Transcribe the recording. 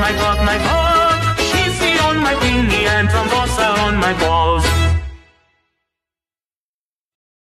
my God, my God. Schieß sie on my Winnie and from Wasser on my ball.